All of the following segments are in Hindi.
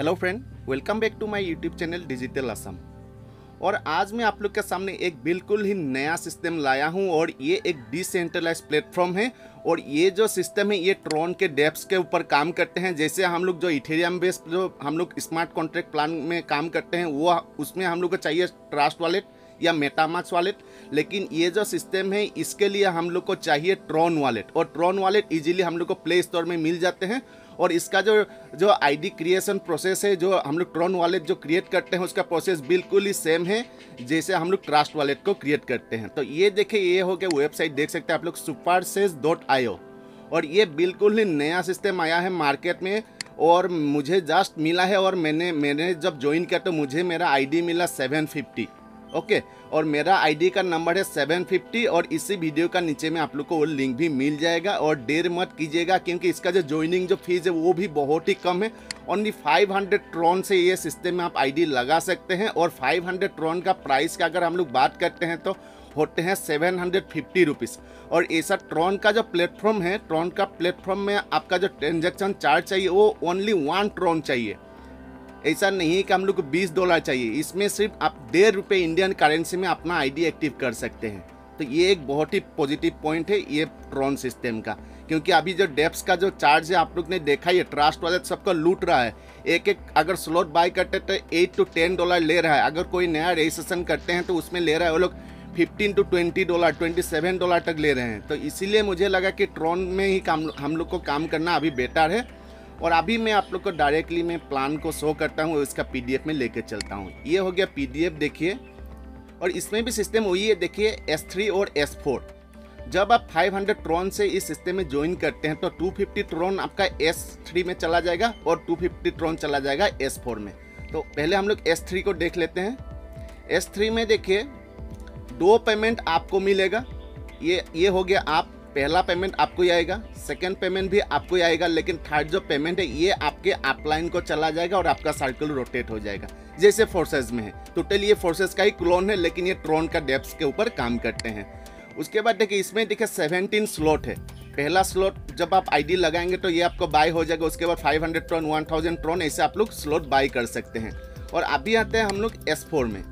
Hello friend, welcome back to my YouTube channel digital Assam. और आज मैं आप लोग के सामने एक बिल्कुल ही नया सिस्टम लाया हूं और ये एक डिसेंट्रलाइज प्लेटफॉर्म है। और ये जो सिस्टम है ये ट्रॉन के डेप्स के ऊपर काम करते हैं। जैसे हम लोग जो इथेरियम बेस्ड जो हम लोग स्मार्ट कॉन्ट्रैक्ट प्लान में काम करते हैं वो उसमें हम लोग को चाहिए ट्रस्ट वॉलेट या मेटामास्क वॉलेट, लेकिन ये जो सिस्टम है इसके लिए हम लोग को चाहिए ट्रॉन वॉलेट। और ट्रॉन वॉलेट इजीली हम लोग को प्ले स्टोर में मिल जाते हैं। और इसका जो आईडी क्रिएशन प्रोसेस है, जो हम लोग ट्रॉन वॉलेट जो क्रिएट करते हैं उसका प्रोसेस बिल्कुल ही सेम है जैसे हम लोग ट्रस्ट वॉलेट को क्रिएट करते हैं। तो ये देखिए, ये हो गया वेबसाइट, देख सकते हैं आप लोग supersys.io। और ये बिल्कुल ही नया सिस्टम आया है मार्केट में और मुझे जस्ट मिला है। और मैंने जब ज्वाइन किया तो मुझे मेरा आईडी मिला 750। ओके, और मेरा आईडी का नंबर है 750 और इसी वीडियो का नीचे में आप लोग को वो लिंक भी मिल जाएगा। और देर मत कीजिएगा क्योंकि इसका जो ज्वाइनिंग जो फीस है वो भी बहुत ही कम है। ओनली 500 ट्रॉन से ये सिस्टम में आप आईडी लगा सकते हैं। और 500 ट्रॉन का प्राइस का अगर हम लोग बात करते हैं तो होते हैं 750 रुपीज़। और ऐसा ट्रॉन का जो प्लेटफॉर्म है, ट्रॉन का प्लेटफॉर्म में आपका जो ट्रांजेक्शन चार्ज चाहिए वो ओनली 1 ट्रॉन चाहिए। ऐसा नहीं है कि हम लोग को $20 चाहिए। इसमें सिर्फ आप ₹1.5 इंडियन करेंसी में अपना आईडी एक्टिव कर सकते हैं। तो ये एक बहुत ही पॉजिटिव पॉइंट है ये ट्रॉन सिस्टम का, क्योंकि अभी जो डेप्स का जो चार्ज है आप लोग ने देखा ही है, ट्रस्ट वाले सबको लूट रहा है। एक अगर स्लॉट बाय करते तो $8 to $10 ले रहा है। अगर कोई नया रजिस्ट्रेशन करते हैं तो उसमें ले रहा है वो लोग $15 to $20, $27 तक ले रहे हैं। तो इसीलिए मुझे लगा कि ट्रॉन में ही हम लोग को काम करना अभी बेटर है। और अभी मैं आप लोग को डायरेक्टली मैं प्लान को शो करता हूँ, इसका पीडीएफ में लेके चलता हूँ। ये हो गया पीडीएफ, देखिए। और इसमें भी सिस्टम वही है, देखिए S3 और S4। जब आप 500 ट्रॉन से इस सिस्टम में ज्वाइन करते हैं तो 250 ट्रॉन आपका S3 में चला जाएगा और 250 ट्रॉन चला जाएगा S4 में। तो पहले हम लोग S3 को देख लेते हैं। S3 में देखिए 2 पेमेंट आपको मिलेगा। ये हो गया, आप पहला पेमेंट आपको ही आएगा, सेकंड पेमेंट भी आपको ही आएगा, लेकिन थर्ड जो पेमेंट है ये आपके अपलाइन को चला जाएगा और आपका सर्कल रोटेट हो जाएगा जैसे फोर्सेस में है। टोटली ये फोर्सेस का ही क्लोन है, लेकिन ये ट्रॉन का डेप्स के ऊपर काम करते हैं। उसके बाद देखिए इसमें देखिए 17 स्लॉट है। पहला स्लॉट जब आप आईडी लगाएंगे तो ये आपको बाय हो जाएगा। उसके बाद 500 ट्रॉन, 1000 ट्रॉन, ऐसे आप लोग स्लॉट बाय कर सकते हैं। और अभी आते हैं हम लोग S4 में।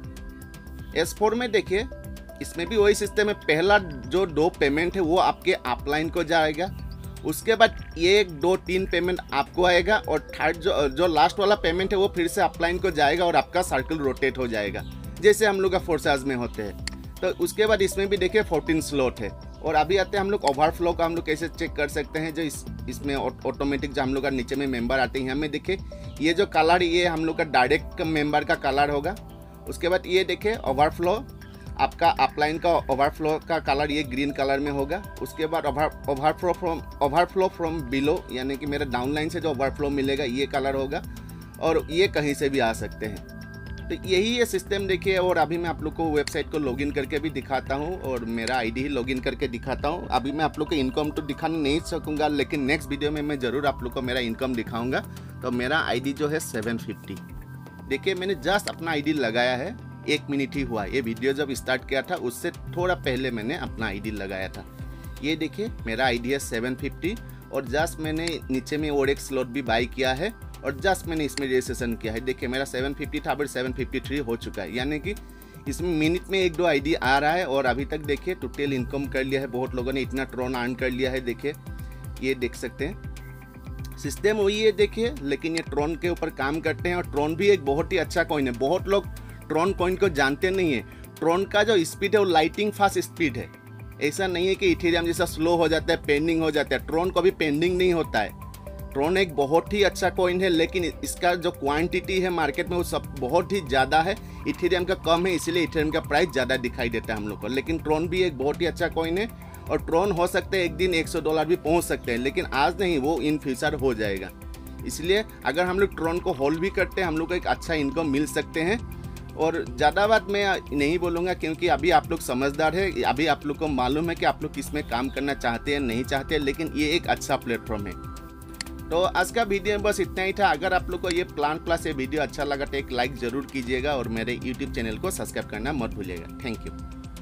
S4 में देखिए इसमें भी वही सिस्टम है। पहला जो 2 पेमेंट है वो आपके अपलाइन को जाएगा। उसके बाद 1, 2, 3 पेमेंट आपको आएगा और थर्ड जो लास्ट वाला पेमेंट है वो फिर से अपलाइन को जाएगा और आपका सर्कल रोटेट हो जाएगा जैसे हम लोग का फोर्सेस में होते हैं। तो उसके बाद इसमें भी देखिए 14 स्लॉट है। और अभी आते हैं हम लोग ओवरफ्लो का, हम लोग कैसे चेक कर सकते हैं। जो इसमें ऑटोमेटिक जो हम लोग का नीचे में मेंबर आते हैं, हमें देखिए ये जो कलर ये हम लोग का डायरेक्ट मेंबर का कलर होगा। उसके बाद ये देखिए ओवरफ्लो, आपका अपलाइन का ओवरफ्लो का कलर ये ग्रीन कलर में होगा। उसके बाद ओवरफ्लो फ्रॉम बिलो, यानी कि मेरा डाउनलाइन से जो ओवरफ्लो मिलेगा ये कलर होगा। और ये कहीं से भी आ सकते हैं। तो यही ये सिस्टम देखिए। और अभी मैं आप लोग को वेबसाइट को लॉगिन करके भी दिखाता हूँ और मेरा आईडी ही लॉगिन करके दिखाता हूँ। अभी मैं आप लोग को इनकम तो दिखा नहीं सकूँगा, लेकिन नेक्स्ट वीडियो में मैं ज़रूर आप लोग को मेरा इनकम दिखाऊँगा। तो मेरा आईडी जो है 750। देखिए मैंने जस्ट अपना आईडी लगाया है, 1 मिनट ही हुआ। ये वीडियो जब स्टार्ट किया था उससे थोड़ा पहले मैंने अपना आईडी लगाया था। ये देखिए मेरा आईडी है 750 और जस्ट मैंने नीचे में और एक स्लॉट भी बाय किया है और जस्ट मैंने इसमें रजिस्ट्रेशन किया है। देखिए मेरा 750 था, अभी 753 हो चुका है, यानी कि इसमें मिनट में 1-2 आईडी आ रहा है। और अभी तक देखिए टोटल इनकम कर लिया है, बहुत लोगों ने इतना ट्रॉन अर्न कर लिया है। देखिए ये देख सकते हैं सिस्टम वही है देखिए, लेकिन ये ट्रॉन के ऊपर काम करते हैं। और ट्रॉन भी एक बहुत ही अच्छा कॉइन है। बहुत लोग ट्रॉन कॉइन को जानते नहीं है। ट्रॉन का जो स्पीड है वो लाइटिंग फास्ट स्पीड है। ऐसा नहीं है कि इथेरियम जैसा स्लो हो जाता है, पेंडिंग हो जाता है। ट्रॉन कभी पेंडिंग नहीं होता है। ट्रॉन एक बहुत ही अच्छा कॉइन है, लेकिन इसका जो क्वांटिटी है मार्केट में वो सब बहुत ही ज़्यादा है। इथेरियम का कम है, इसीलिए इथेरियम का प्राइस ज़्यादा दिखाई देता है हम लोग को। लेकिन ट्रॉन भी एक बहुत ही अच्छा कॉइन है। और ट्रॉन हो सकता है एक दिन $100 भी पहुँच सकते हैं, लेकिन आज नहीं, वो इन फ्यूचर हो जाएगा। इसलिए अगर हम लोग ट्रॉन को होल्ड भी करते हैं हम लोग को एक अच्छा इनकम मिल सकते हैं। और ज़्यादा बात मैं नहीं बोलूँगा क्योंकि अभी आप लोग समझदार है। अभी आप लोग को मालूम है कि आप लोग किस में काम करना चाहते हैं नहीं चाहते हैं, लेकिन ये एक अच्छा प्लेटफॉर्म है। तो आज का वीडियो में बस इतना ही था। अगर आप लोग को ये प्लान प्लस ये वीडियो अच्छा लगा तो एक लाइक ज़रूर कीजिएगा और मेरे यूट्यूब चैनल को सब्सक्राइब करना मत भूलिएगा। Thank you.